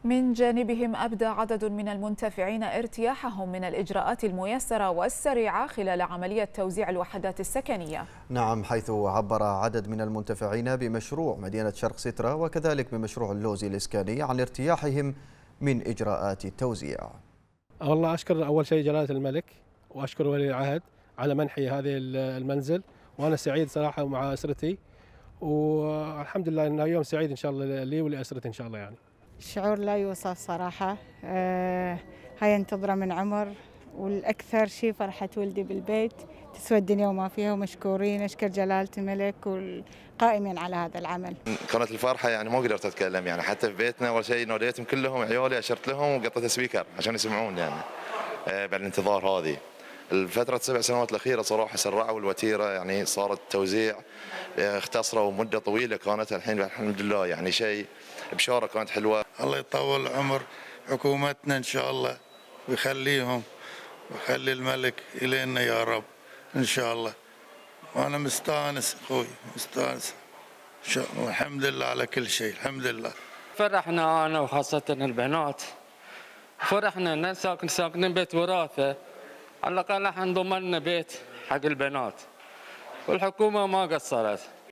من جانبهم أبدى عدد من المنتفعين ارتياحهم من الإجراءات الميسرة والسريعة خلال عملية توزيع الوحدات السكنية. نعم، حيث عبر عدد من المنتفعين بمشروع مدينة شرق سترة وكذلك بمشروع اللوزي الإسكاني عن ارتياحهم من إجراءات التوزيع. والله أشكر أول شيء جلالة الملك وأشكر ولي العهد على منحي هذه المنزل، وأنا سعيد صراحة مع أسرتي، والحمد لله إنه يوم سعيد إن شاء الله لي ولأسرتي إن شاء الله. يعني الشعور لا يوصف صراحة. هاي انتظره من عمر، والأكثر شيء فرحة ولدي بالبيت، تسوى الدنيا وما فيها، ومشكورين. أشكر جلالة الملك والقائمين على هذا العمل. كانت الفرحة يعني ما قدرت أتكلم، يعني حتى في بيتنا أول شيء ناديتهم كلهم عيالي، أشرت لهم وقطيت سبيكر عشان يسمعون يعني بعد الانتظار هذه. الفترة 7 سنوات الأخيرة صراحة سرعوا الوتيرة، يعني صارت توزيع اختصروا مدة طويلة كانت، الحين الحمد لله يعني شيء بشارة كانت حلوة. الله يطول عمر حكومتنا إن شاء الله ويخليهم ويخلي الملك إلينا يا رب إن شاء الله. وأنا مستانس أخوي، مستانس والحمد لله على كل شيء، الحمد لله. فرحنا أنا وخاصة البنات، فرحنا ساكنين بيت وراثة، على الأقل احنا ضمننا بيت حق البنات، والحكومة ما قصرت.